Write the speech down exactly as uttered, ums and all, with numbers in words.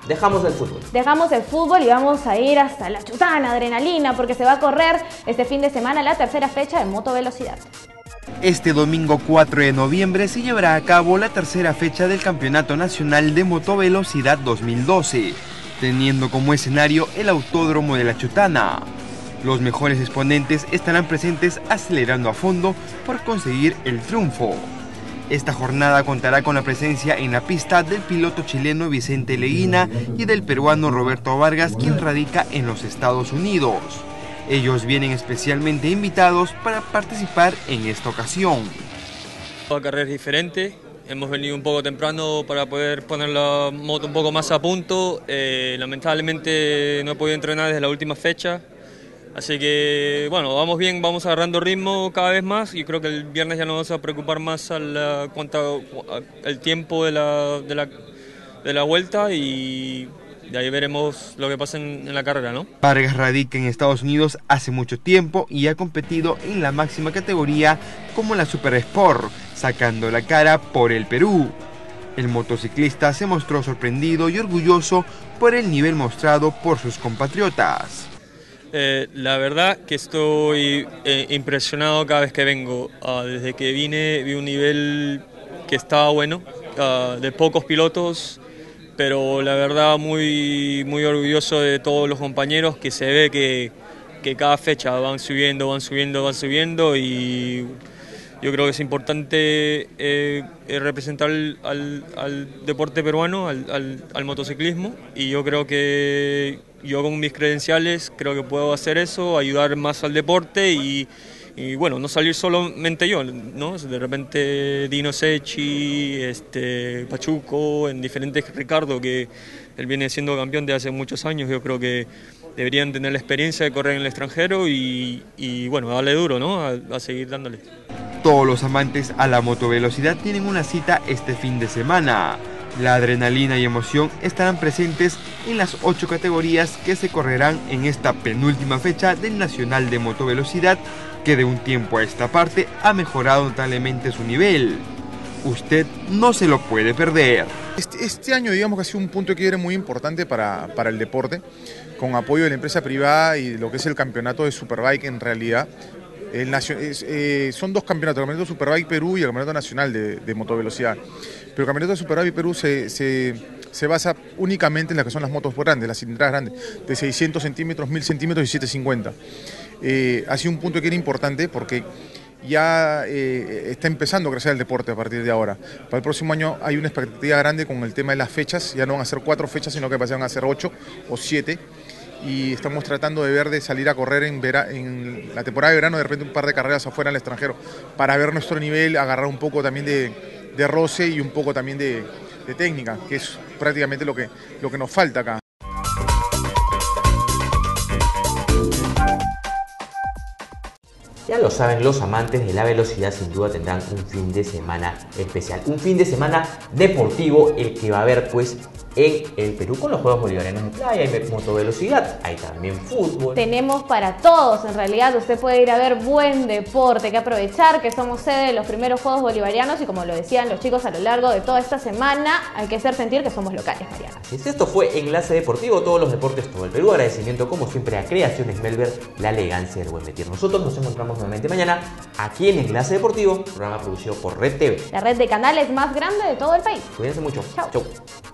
Dejamos el fútbol. Dejamos el fútbol y vamos a ir hasta La Chutana, adrenalina, porque se va a correr este fin de semana la tercera fecha de motovelocidad. Este domingo cuatro de noviembre se llevará a cabo la tercera fecha del Campeonato Nacional de Motovelocidad dos mil doce, teniendo como escenario el Autódromo de La Chutana. Los mejores exponentes estarán presentes acelerando a fondo por conseguir el triunfo. Esta jornada contará con la presencia en la pista del piloto chileno Vicente Leguina y del peruano Roberto Vargas, quien radica en los Estados Unidos. Ellos vienen especialmente invitados para participar en esta ocasión. La carrera es diferente, hemos venido un poco temprano para poder poner la moto un poco más a punto. Eh, lamentablemente no he podido entrenar desde la última fecha, así que bueno, vamos bien, vamos agarrando ritmo cada vez más y creo que el viernes ya nos vamos a preocupar más al cuanto al tiempo de la, de, la, de la vuelta y de ahí veremos lo que pasa en, en la carrera, ¿no? Vargas radica en Estados Unidos hace mucho tiempo y ha competido en la máxima categoría como la Super Sport, sacando la cara por el Perú. El motociclista se mostró sorprendido y orgulloso por el nivel mostrado por sus compatriotas. Eh, la verdad que estoy eh, impresionado cada vez que vengo. Uh, desde que vine vi un nivel que estaba bueno, uh, de pocos pilotos, pero la verdad muy, muy orgulloso de todos los compañeros, que se ve que, que cada fecha van subiendo, van subiendo, van subiendo y yo creo que es importante eh, representar al, al, al deporte peruano, al, al, al motociclismo, y yo creo que yo con mis credenciales creo que puedo hacer eso, ayudar más al deporte y, y bueno, no salir solamente yo, ¿no? De repente Dino Secchi, este, Pachuco, en diferentes Ricardo, que él viene siendo campeón de hace muchos años, yo creo que deberían tener la experiencia de correr en el extranjero y, y bueno, darle duro, ¿no? A, a seguir dándole. Todos los amantes a la motovelocidad tienen una cita este fin de semana. La adrenalina y emoción estarán presentes en las ocho categorías que se correrán en esta penúltima fecha del Nacional de Motovelocidad, que de un tiempo a esta parte ha mejorado notablemente su nivel. Usted no se lo puede perder. Este, este año digamos que ha sido un punto de quiebre muy importante para, para el deporte, con apoyo de la empresa privada y lo que es el campeonato de Superbike en realidad. El es, eh, son dos campeonatos, el campeonato de Superbike Perú y el campeonato nacional de, de motovelocidad. Pero el campeonato de Superbike Perú se, se, se basa únicamente en las que son las motos grandes, las cilindradas grandes, de seiscientos centímetros, mil centímetros y setecientos cincuenta. Eh, ha sido un punto que era importante porque ya eh, está empezando a crecer el deporte a partir de ahora. Para el próximo año hay una expectativa grande con el tema de las fechas, ya no van a ser cuatro fechas, sino que van a ser ocho o siete. Y estamos tratando de ver de salir a correr en, vera, en la temporada de verano, de repente un par de carreras afuera en el extranjero, para ver nuestro nivel, agarrar un poco también de, de roce y un poco también de, de técnica, que es prácticamente lo que, lo que nos falta acá. Ya lo saben, los amantes de la velocidad sin duda tendrán un fin de semana especial, un fin de semana deportivo, el que va a haber pues en el Perú con los Juegos Bolivarianos de Playa. Hay motovelocidad, hay también fútbol. Tenemos para todos, en realidad usted puede ir a ver buen deporte, que aprovechar que somos sede de los primeros Juegos Bolivarianos y como lo decían los chicos a lo largo de toda esta semana, hay que hacer sentir que somos locales, Mariana. Así es, esto fue Enlace Deportivo, todos los deportes, todo el Perú. Agradecimiento como siempre a Creaciones Melber, la elegancia del buen metir. Nosotros nos encontramos nuevamente mañana aquí en Enlace Deportivo, programa producido por Red T V, la red de canales más grande de todo el país. Cuídense mucho. Chao. Chau.